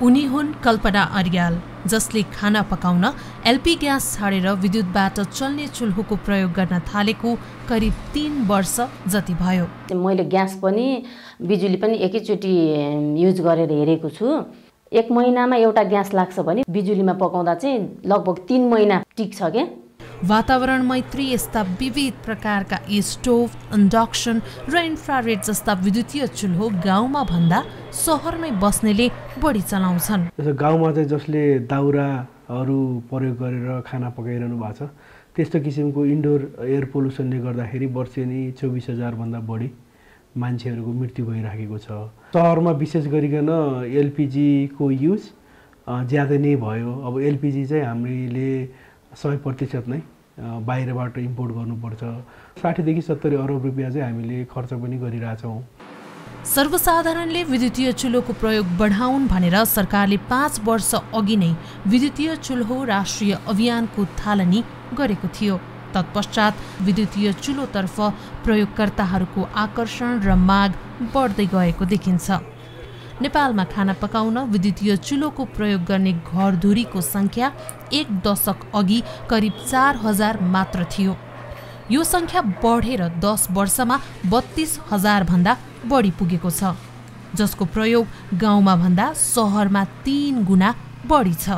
उनी हुन् कल्पना अर्याल, जसले खाना पकाउन एलपी ग्यास छाडेर विद्युतबाट चल्ने चुल्होको प्रयोग गर्न थालेको करिब 3 वर्ष जति भयो। मैले ग्यास पनि बिजुली पनि एकैचोटि युज गरेर हेरेको छु। 1 महिनामा एउटा ग्यास लाग्छ भने बिजुलीमा पकाउँदा चाहिँ लगभग 3 महिना टिक्छ के। वातावरण मैत्री यस्ता विविध प्रकारका स्टोभ, इन्डक्सन र इन्फ्रारेड जस्ता विद्युतीय चुल्हो गाउँमा भन्दा शहरमै बस्नेले बढी चलाउँछन्। गाउँमा चाहिँ जसले दाउराहरू प्रयोग गरेर खाना पकाइरहनु भएको छ, त्यस्तो किसिमको इन्डोर एयर पोल्युसनले गर्दाखेरि वर्षेनी 24,000 भन्दा बढी मान्छेहरूको मृत्यु भइराखेको छ। शहरमा विशेष गरिकन एलपीजी को युज ज्यादा नै भयो। अब एलपीजी चाहिँ हामीले 100% नै बाहिरबाट इम्पोर्ट गर्नुपर्छ। 60 देखि 70 अरब रुपियाँ चाहिँ हामीले खर्च पनि गरिरहेछौँ। सर्वसाधारणले विद्युतीय चुल्होको प्रयोग बढाउन् भनेर सरकारले 5 वर्ष अघि नै विद्युतीय चुल्हो राष्ट्रिय अभियानको थालनी गरेको थियो। तत्पश्चात विद्युतीय चुल्होतर्फ प्रयोगकर्ताहरूको आकर्षण र माग बढ्दै गएको देखिन्छ। नेपालमा खाना पकाउन विद्युतीय चुल्होको प्रयोग गर्ने घरधुरीको संख्या 1 दशक अघि करिब 4,000 मात्र थियो। यो संख्या बढेर 10 वर्षमा 32,000 भन्दा बढी पुगेको छ, जसको प्रयोग गाउँमा भन्दा शहरमा 3 गुणा बढी छ।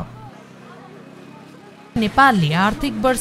नेपालले आर्थिक वर्ष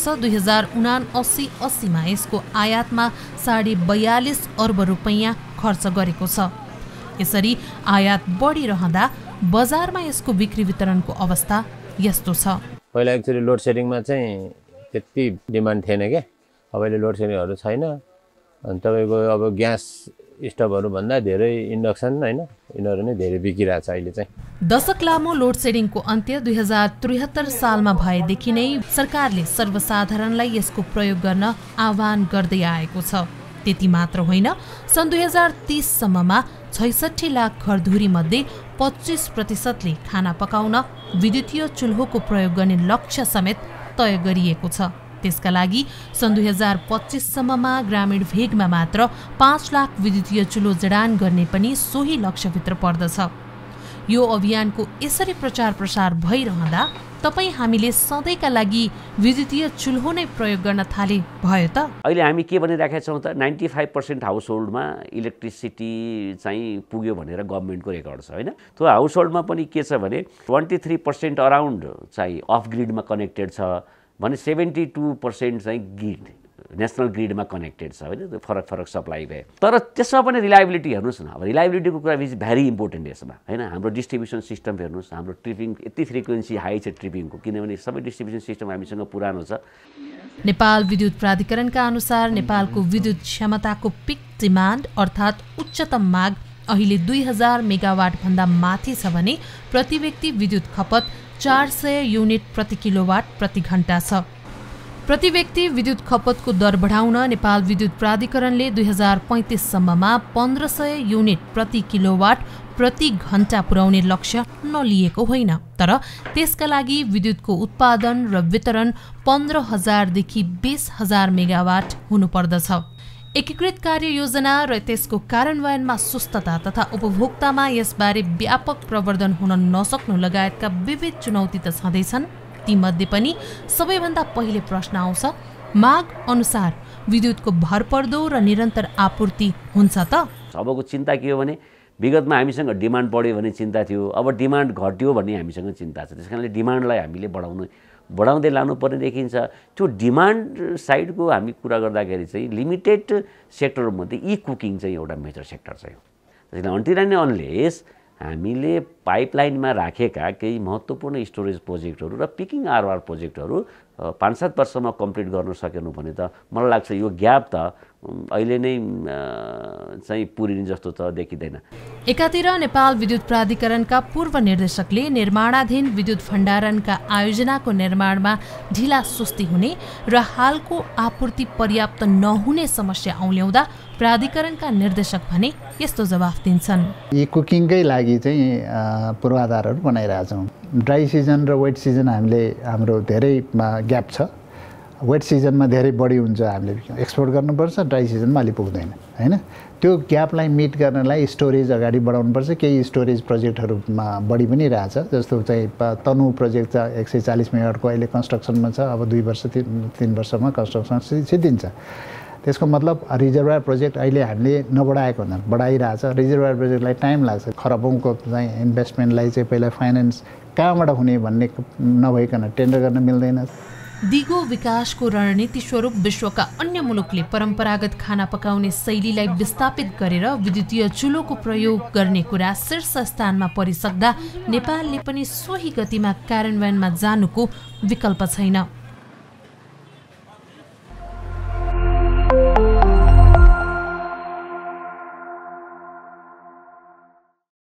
2079-80 मा यसको आयातमा 42.5 अर्ब रुपैयाँ खर्च गरेको छ। यसरी आयात बढिरहँदा बजारमा यसको बिक्री वितरणको अवस्था यस्तो छ। पहिला एक्चुअली लोड सेडिङमा चाहिँ त्यति डिमान्ड थिएन के। अब अहिले लोड सेडिङहरू छैन। अनि तपाईको अब ग्यास स्टोभहरू भन्दा धेरै इन्डक्सन हैन, यिनीहरू नै धेरै बिकिरहेछ अहिले चाहिँ। दशक लामो लोड सेडिङको अन्त्य 2073 सालमा भएदेखि नै सरकारले सर्वसाधारणलाई यसको प्रयोग गर्न आह्वान गर्दै आएको छ। त्यति मात्र होइन, सन् 2030 सम्ममा 66 लाख घरधुरी मध्ये 25%ले खाना पकाउन विद्युतीय चुल्होको प्रयोग गर्ने लक्ष्य समेत तय गरिएको छ। त्यसका लागि सन् 2025 सम्ममा ग्रामीण भेगमा मात्र 5 लाख विद्युतीय चुल्हो जडान गर्ने पनि सोही लक्ष्यभित्र पर्दछ। यो अभियानको यसरी प्रचार प्रसार भइरहँदा तपाई हामीले सधैँका लागि विद्युतीय चुल्हो नै प्रयोग गर्न थाले भयो त? अहिले हामी के भनिराखेका छौँ त 95% हाउस होल्डमा इलेक्ट्रिसिटी चाहिँ पुग्यो भनेर गभर्नमेन्टको रेकर्ड छ हैन। त्यो हाउस होल्डमा पनि के छ भने 23% अराउन्ड चाहिँ अफ ग्रिडमा कनेक्टेड छ भने 72% चाहिँ ग्रिड नेसनल ग्रिडमा कनेक्टेड छ हैन। त्यो फरक फरक सप्लाई भए तर त्यसमा पनि रिलायबिलिटी हेर्नुस् न। अब रिलायबिलिटीको कुरा इज भेरी इम्पोर्टेन्ट यसमा हैन। हाम्रो डिस्ट्रिब्युसन सिस्टम हेर्नुस्, हाम्रो ट्रिपिङ यति फ्रिक्वेन्सी हाई छ ट्रिपिङको, किनभने सबै डिस्ट्रिब्युसन सिस्टम हामीसँग पुरानो छ। नेपाल विद्युत प्राधिकरणका अनुसार नेपालको विद्युत क्षमताको पिक डिमान्ड अर्थात् उच्चतम माग अहिले 2000 मेगावाट भन्दा माथि छ भने प्रति व्यक्ति विद्युत खपत 400 युनिट प्रति किलोवाट प्रति घण्टा छ। प्रति व्यक्ति विद्युत खपतको दर बढाउन नेपाल विद्युत प्राधिकरणले 2035 सम्ममा 1500 युनिट प्रति किलोवाट प्रति घण्टा पुर्याउने लक्ष्य नलिएको होइन। तर त्यसका लागि विद्युतको उत्पादन र वितरण 15,000 देखि 20,000 मेगावाट हुनुपर्दछ। एकीकृत कार्ययोजना र त्यसको कार्यान्वयनमा सुस्तता तथा उपभोक्तामा यसबारे व्यापक प्रवर्धन हुन नसक्नु लगायतका विविध चुनौती त छँदैछन्। तीमध्ये पनि सबैभन्दा पहिले प्रश्न आउँछ, माग अनुसार विद्युतको भरपर्दो र निरन्तर आपूर्ति हुन्छ त? अबको चिन्ता के हो भने विगतमा हामीसँग डिमान्ड बढ्यो भने चिन्ता थियो, अब डिमान्ड घट्यो भन्ने हामीसँग चिन्ता छ। त्यसकारणले डिमान्डलाई हामीले बढाउँदै लानुपर्ने देखिन्छ। त्यो डिमान्ड साइडको हामी कुरा गर्दाखेरि चाहिँ लिमिटेड सेक्टरमध्ये ई कुकिङ चाहिँ एउटा मेजर सेक्टर छ। त्यसैले अन्टिल एन्ड अनलेस हामीले पाइपलाइनमा राखेका केही महत्त्वपूर्ण स्टोरेज प्रोजेक्टहरू र पिकिङ आरआर प्रोजेक्टहरू 5-7 वर्षमा कम्प्लिट गर्न सकेनौँ भने त मलाई लाग्छ यो ग्याप त अहिले नै चाहिँ पुरिने जस्तो त देखिँदैन। एकातिर नेपाल विद्युत प्राधिकरणका पूर्व निर्देशकले निर्माणाधीन विद्युत भण्डारणका आयोजनाको निर्माणमा ढिला सुस्ती हुने र हालको आपूर्ति पर्याप्त नहुने समस्या औल्याउँदा प्राधिकरणका निर्देशक भने यस्तो जवाफ दिन्छन्। यी कुकिङकै लागि चाहिँ पूर्वाधारहरू बनाइरहेछौँ। ड्राई सिजन र वेट सिजन हाम्रो धेरै ग्याप छ। वेट सिजनमा धेरै बढी हुन्छ, हामीले एक्सपोर्ट गर्नुपर्छ, ड्राई सिजनमा अलि पुग्दैन। हैन। त्यो ग्यापलाई मिट गर्नलाई स्टोरेज अगाडि बढाउनुपर्छ। केही स्टोरेज प्रोजेक्टहरूमा बढी पनि रहेछ, जस्तो चाहिँ तनु प्रोजेक्ट छ 140 मेगावाटको अहिले कन्स्ट्रक्सनमा छ। अब 2 वर्ष 3 वर्षमा कन्स्ट्रक्सन सिद्धिन्छ। त्यसको मतलब रिजर्भर प्रोजेक्ट अहिले हामीले नबढाएको हुँदैन, बढाइरहेछ। रिजर्भर प्रोजेक्टलाई टाइम लाग्छ। खरबौँको चाहिँ इन्भेस्टमेन्टलाई चाहिँ पहिला फाइनेन्स कहाँबाट हुने भन्ने नभइकन टेन्डर गर्न मिल्दैन। दिगो विकासको रणनीति स्वरूप विश्वका अन्य मुलुकले परम्परागत खाना पकाउने शैलीलाई विस्थापित गरेर विद्युतीय चुलोको प्रयोग गर्ने कुरा शीर्ष स्थानमा परिसक्दा नेपालले पनि सोही गतिमा कार्यान्वयनमा जानुको विकल्प छैन।